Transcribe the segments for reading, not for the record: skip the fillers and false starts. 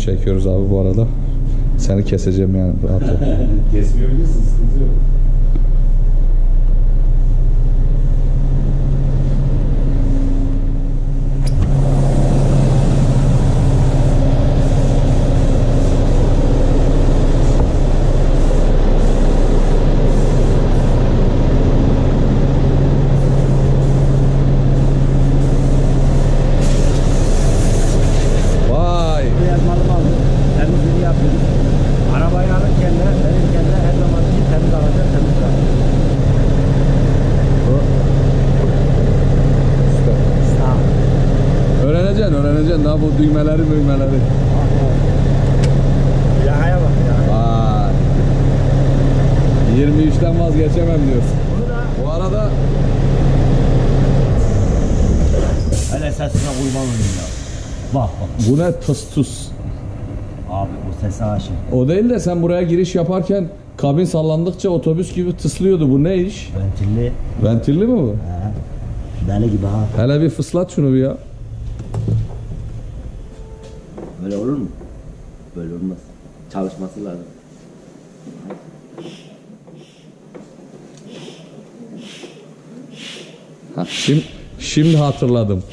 çekiyoruz abi bu arada. Seni keseceğim yani, rahat ol. Kesmeyebilirsin, sıkıntı yok. Öğreneceksin daha bu düğmeleri. Yakaya bak ya. Vay. 23'ten vazgeçemem diyorsun. Bu arada hele sesine kurban olayım ya. Bak. Bu ne tıs. Abi o sese aşık. O değil de sen buraya giriş yaparken kabin sallandıkça otobüs gibi tıslıyordu. Bu ne iş? Ventilli. Ventilli mi bu? He. Deli gibi ha. Hele bir fıslat şunu bir ya. Böyle olur mu? Böyle olmaz. Çalışması lazım. Ha, şimdi hatırladım.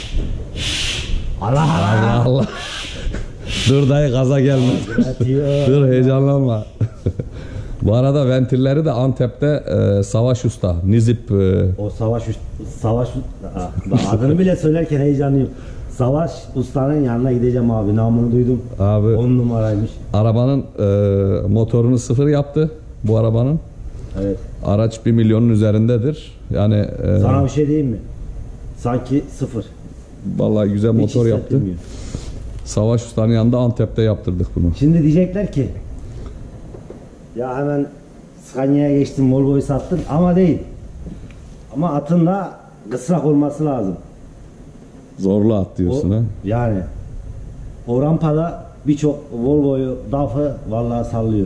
Allah. Dur dayı, gaza gelme. Dur heyecanlanma. Bu arada ventilleri de Antep'te Savaş Usta, Nizip. O Savaş adını bile söylerken heyecanlıyım. Savaş Usta'nın yanına gideceğim abi. Namını duydum. Abi 10 numaraymış. arabanın motorunu sıfır yaptı bu arabanın. Evet. Araç 1 milyonun üzerindedir. Yani sana bir şey diyeyim mi? Sanki sıfır. Vallahi güzel motor yaptı. Savaş Usta'nın yanında Antep'te yaptırdık bunu. Şimdi diyecekler ki ya hemen Scania'ya geçtim, Volvo'yu sattın, ama değil. Ama atın da kısrak olması lazım. Zorlu at diyorsun ha. Yani o rampada birçok Volvo'yu, DAF'ı vallahi sallıyor.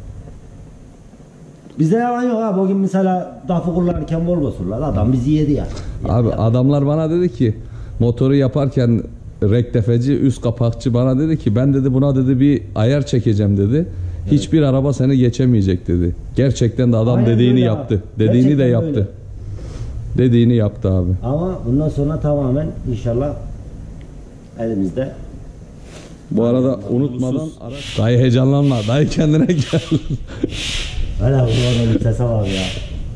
Bizde yalan yok abi. Bugün mesela DAF'ı kullanırken Volvo sürüyor. Adam bizi yedi ya. Abi adamlar bana dedi ki, motoru yaparken rektefeci, üst kapakçı bana dedi ki, ben dedi buna dedi bir ayar çekeceğim dedi. Evet. Hiçbir araba seni geçemeyecek dedi. Gerçekten de adam dediğini yaptı. Abi. Dediğini Gerçekten de yaptı. Öyle. Dediğini yaptı abi. Ama bundan sonra tamamen inşallah elimizde. Bu arada unutmadan dayı heyecanlanma. Dayı kendine gel. Öyle burada bir sese var ya.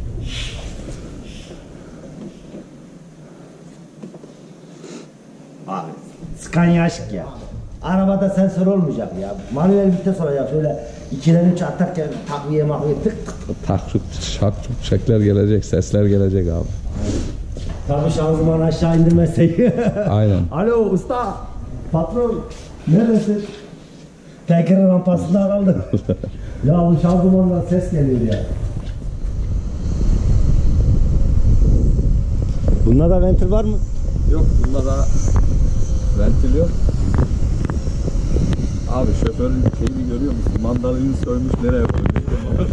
Abi Scania aşk ya. Arabada sensör olmayacak ya. Manuel vites olacak. Şöyle 2'den 3'e atarken takviye tık tık. Takçuk çakçuk çekler gelecek, sesler gelecek abi. Tabii şanzımanı aşağı indirmezsek. Aynen. Alo usta. Patron. Neredesin? Tekrar rampasında kaldım. Ya bu şanzımandan ses geliyor ya. Bunda da ventil var mı? Yok, bunda da ventil yok. Abi şoförün şeyini görüyor musun? Mandalini soymuş, nereye koymuş?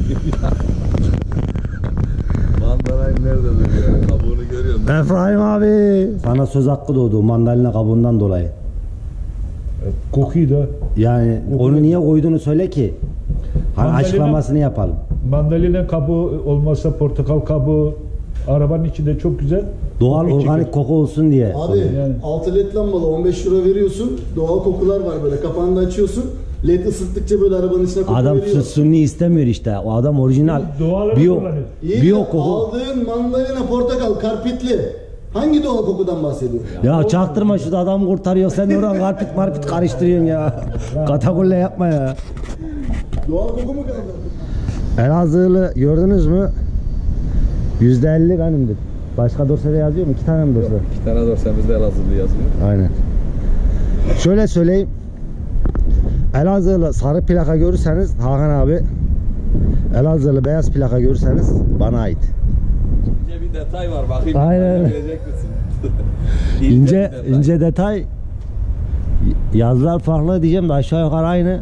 Mandalini nerede duruyor? Kabuğunu görüyor musun? Efraim abi. Sana söz hakkı doğdu mandalina kabuğundan dolayı. Kokuyu da. Yani onu niye koyduğunu söyle ki açıklamasını yapalım. Mandalina kabuğu olmazsa portakal kabuğu arabanın içinde çok güzel. Doğal organik çıkar. koku olsun diye. Abi Yani. 6 led lambalı 15 euro veriyorsun. Doğal kokular var böyle. Kapağını da açıyorsun. Led ısıttıkça böyle arabanın içine koku Adam veriyor. sunni istemiyor işte. O adam orijinal. Doğalını Biyo, kullanıyor. İyi biyo de koku. aldığın mandalina, portakal, karpitli. Hangi doğal kokudan bahsediyorsun? Ya çaktırma, şu da adamı kurtarıyor. Sen de oradan karpit marpit karıştırıyorsun ya. Katakulle yapma ya. Doğal koku mu kaldı? Elazığlı gördünüz mü? %50 benimdir. Başka dosyada yazıyor mu? 2 tane mi dosya? 2 tane dorsemizde Elazığlı yazıyor. Aynen. Şöyle söyleyeyim. Elazığlı sarı plaka görürseniz Hakan abi, Elazığlı beyaz plaka görürseniz bana ait. İnce bir detay var, bakayım. Aynen. Bilecek misin? İnce detay. Yazılar farklı diyeceğim de aşağı yukarı aynı.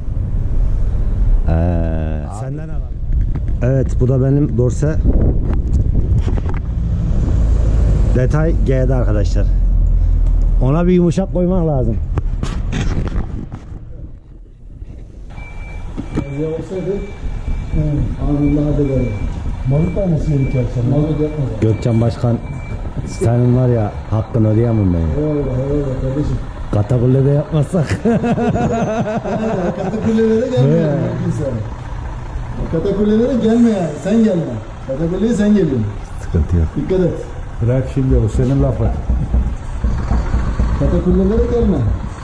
Senden ne var? Evet, bu da benim dorse. Detay G'de arkadaşlar. Ona bir yumuşak koymak lazım. Gazya olsaydı anında hallederdim. Mazot alması gerekiyor sana. Mazot yapmaz. Gökçen Başkan senin var ya hakkını ödeyemem ben. Eyvallah kardeşim. Katakulle'de yapmazsak. Katakullelere gelme yani mümkünse. Katakullelere gelme yani. Sen gelme. Katakulleye sen geliyorsun. Sıkıntı yok. Dikkat et. Bırak şimdi o senin lafın. Katakullelere gelme.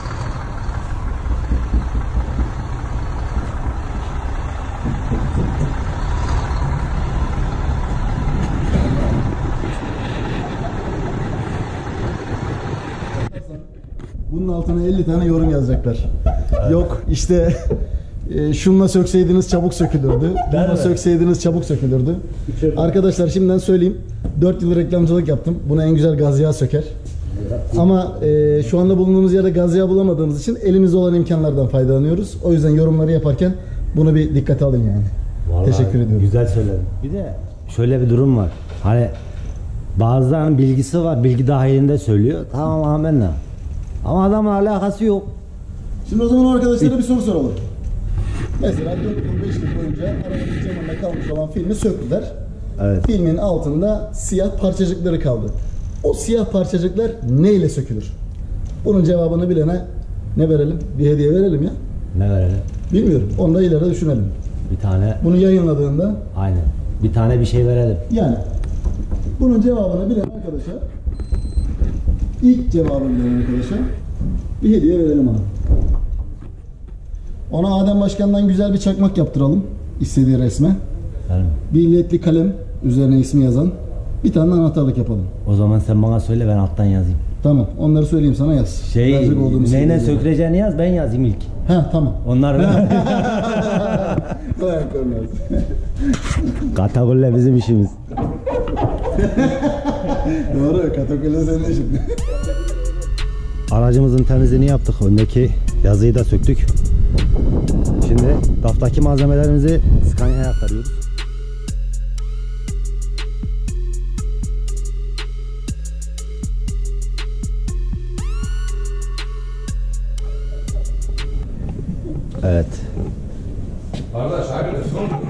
Bunun altına 50 tane yorum yazacaklar. Yok işte şununla sökseydiniz çabuk sökülürdü. Bununla sökseydiniz çabuk sökülürdü. Arkadaşlar şimdiden söyleyeyim. 4 yıl reklamcılık yaptım. Buna en güzel gaz yağı söker. Ama şu anda bulunduğumuz yerde gaz yağı bulamadığımız için elimizde olan imkanlardan faydalanıyoruz. O yüzden yorumları yaparken bunu bir dikkate alın yani. Vallahi Teşekkür ediyorum. Güzel söyledin. Bir de şöyle bir durum var. Hani bazılarının bilgisi var. Bilgi dahilinde söylüyor. Tamam amenna. Ama adamla alakası yok. Şimdi o zaman arkadaşlara bir soru soralım. Mesela 4 yıl 5 yıl boyunca arabanın camında kalmış olan filmi söktüler. Evet. Filmin altında siyah parçacıkları kaldı. O siyah parçacıklar neyle sökülür? Bunun cevabını bilene ne verelim? Bir hediye verelim ya. Ne verelim? Bilmiyorum. Onu da ileride düşünelim. Bir tane. Bunu yayınladığında Aynen. Bir tane bir şey verelim. yani bunun cevabını bilen arkadaşa, ilk cevabını bilen arkadaşa bir hediye verelim ona. Ona Adem Başkan'dan güzel bir çakmak yaptıralım. İstediği resme. Verelim. Bir ledli kalem üzerine ismi yazan. Bir tane de anahtarlık yapalım. O zaman sen bana söyle, ben alttan yazayım. Tamam. Onları söyleyeyim sana, yaz. Verecek olduğumuz Neyine hediyeleri. söküleceğini yaz, ben yazayım ilk. He tamam. Onlar Dayak görmez. Katakulle bizim işimiz. Doğru. Katakulle senin işin. Aracımızın temizliğini yaptık. Öndeki yazıyı da söktük. Şimdi DAF'taki malzemelerimizi Scania'ya aktarıyoruz. Evet. Kardeş hayırdır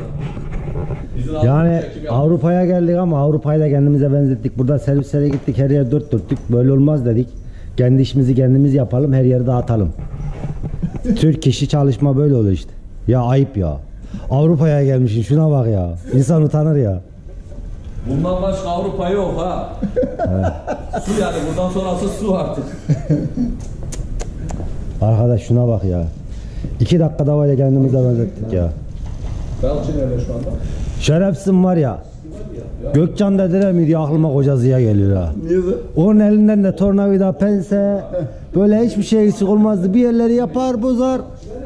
Yani Avrupa'ya geldik ama Avrupa'yı da kendimize benzettik. Burada servislere gittik, her yer dört dörtlük. Böyle olmaz dedik. Kendi işimizi kendimiz yapalım, her yeri dağıtalım. Türk işi çalışma böyle oluyor işte. Ya ayıp ya. Avrupa'ya gelmişsin, şuna bak ya. İnsan utanır ya. Bundan başka Avrupa yok ha. Su yani, buradan sonrası su artık. Arkadaş şuna bak ya. 2 dakikada var ya kendimize benzettik ya. Belçin nerede şu anda? Şerefsizim var ya. Gökçen dediler mi diye aklıma Koca Ziya geliyor ha. Niye de? Onun elinden de tornavida, pense, böyle hiçbir şey eksik olmazdı. Bir yerleri yapar, bozar.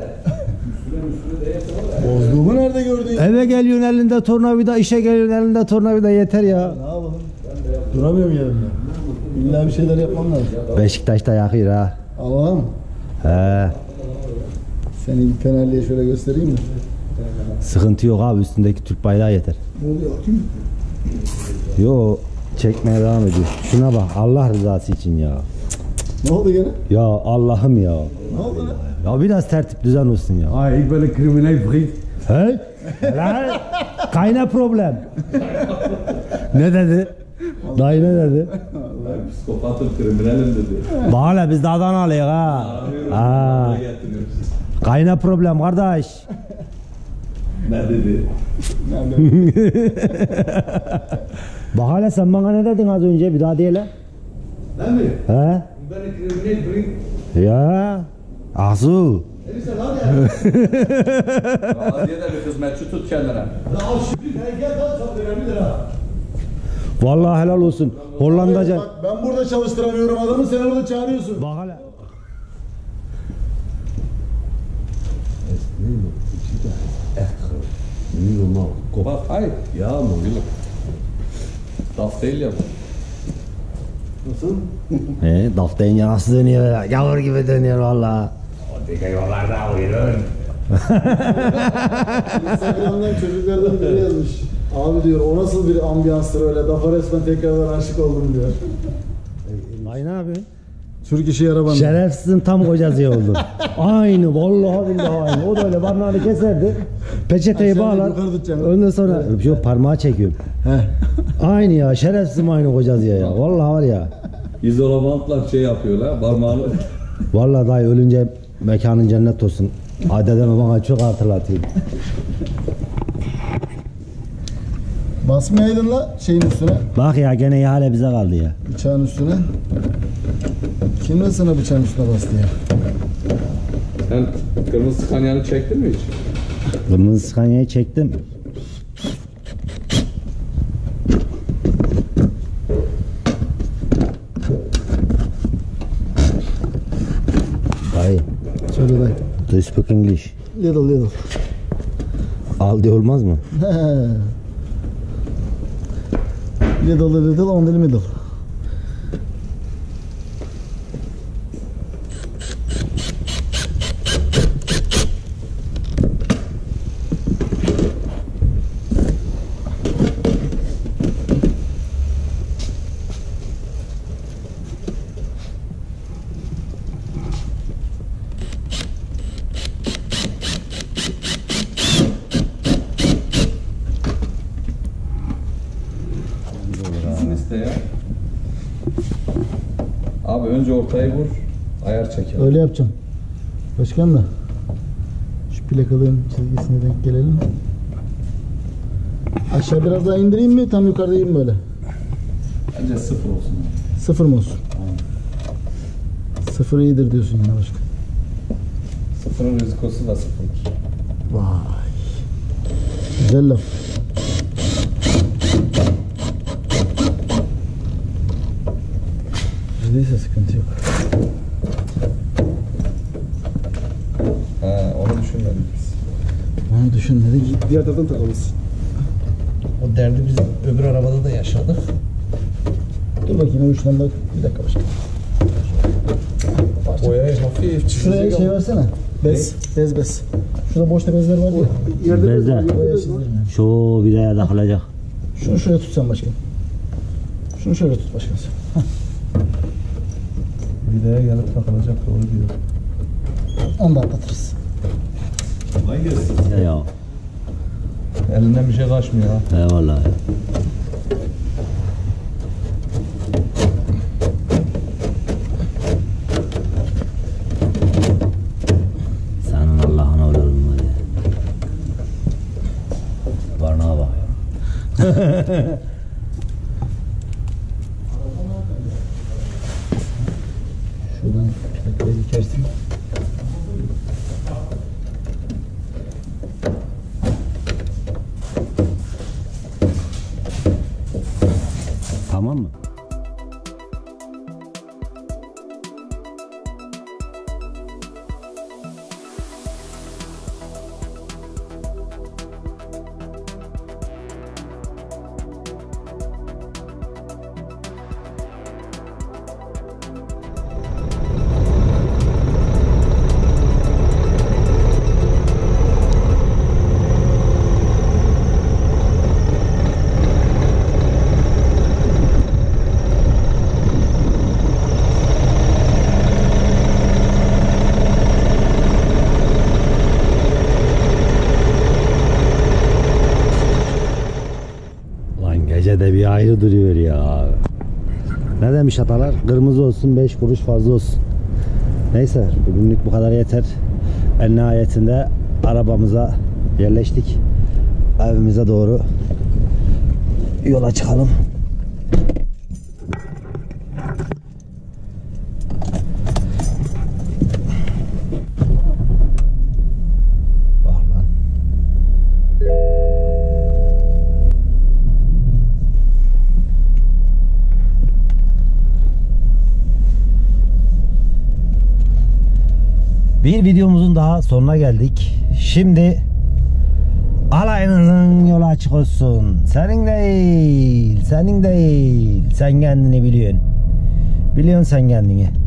Bozduğumu nerede gördün? Eve geliyorsun elinde tornavida, işe geliyorsun elinde tornavida, yeter ya. Ne yapalım? Duramıyorum yerimde. İlla bir şeyler yapmam lazım. Beşiktaş'ta yakıyor ha. Allah'ım. He. Seni bir Fenerli'ye şöyle göstereyim mi? Sıkıntı yok abi, üstündeki Türk bayrağı yeter. Ne oluyor? Kim? Yo, çekmeye devam ediyor. Şuna bak, Allah rızası için ya. Ne oldu gene? Ya Allah'ım ya. Ne oldu lan? Ya biraz tertip düzen olsun ya. Ah, ik ben een crimineel vriend. Hey? Lan, kayna problem. Ne dedi? Dayı ne dedi? Psikopatım, kriminalim dedi. Bağla biz de Adanalıyız ha. Ha. Kayna problem kardeş. Ne dedi? Bak hele sen bana ne dedin az önce, bir daha diyelim. Ben mi? He? Ben kriminal vriend. Ya. Asu. Diye de bir hizmetçi tut kendine. Vallahi helal olsun. Hollandaca. Bak ben burada çalıştıramıyorum adamı, sen orada çağırıyorsun. Bak hele. Niet normaal. Kop. Bak hayır. Ja man. Daf değil ya bu. Nasıl? He, daftayınca nasıl dönüyor ya? Gavur gibi dönüyor vallahi. Instagram'dan çocuklardan biri yazmış. Abi diyor, o nasıl bir ambiyanstır öyle, Dafa resmen tekrardan aşık oldum diyor. Dayı ne yapıyorsun? Türk işi arabanda. Şerefsizin tam kocası oldu. Aynı vallahi billahi aynı. O da öyle parmağını keserdi. Peçeteyi Ha, sen de bağlar. yukarı tutacaksın. Ondan sonra yok parmağı çekiyorum. Aynı ya şerefsizim aynı kocası ya. Vallahi var ya. İzolantla şey yapıyorlar parmağını. Vallahi dayı ölünce mekanın cennet olsun. Adedeme bana çok hatırlatıyor. Basmayaydın la şeyin üstüne. Bak ya gene ihale bize kaldı ya. Bıçağın üstüne. Kim de sana bıçağın üstüne bastı ya? Sen kırmızı Scania'nı çektin mi hiç? Kırmızı Scania'yı çektim. Dayı, Söyle dayı. do you speak English? Little. Aldi olmaz mı? Little on the middle. İzin iste ya. Abi önce ortayı vur. Ayar çekelim. Öyle yapacağım. Başkan da. Şu plakalığın çizgisine denk gelelim. Aşağı biraz daha indireyim mi? Tam yukarıdayım böyle. Bence 0 olsun. 0 mı olsun? 0 iyidir diyorsun yine başkan. 0'ın rizikosu da 0'dır. Vay. Güzel laf. Yüzdeyse sıkıntı yok. Ha, onu düşünmedik biz. Onu düşünmedik. Diğer taraftan takalım. O derdi biz öbür arabada da yaşadık. Dur bakayım o uçtan bak. Bir dakika başkan. Boyayı hafif Şuraya şey versene. Bez. Bez. Şurada boşta bezler var ya. Bezde. Boya çizdirme. Şu vidaya takılacak. Şunu şuraya tutsan başkan. Şunu şöyle tut başkan sen. Vidaya gelip takılacak doğru diyor. Onu da atlatırız. Ya. Elinden bir şey kaçmıyor ha. Eyvallah ya. Senin Allah'ın olurum var ya. Barnağa bak ya. Şuradan plakayı dikersin. Tamam mı? Lan gece de bir ayrı duruyor ya. Ne demiş atalar? Kırmızı olsun 5 kuruş fazla olsun. Neyse bugünlük bu kadar yeter. En nihayetinde arabamıza yerleştik. Evimize doğru yola çıkalım. Bak lan. Bir videomuzun daha sonuna geldik. Şimdi alayınızın yolu açık olsun. Senin değil, senin değil. Sen kendini biliyorsun. Biliyorsun sen kendini.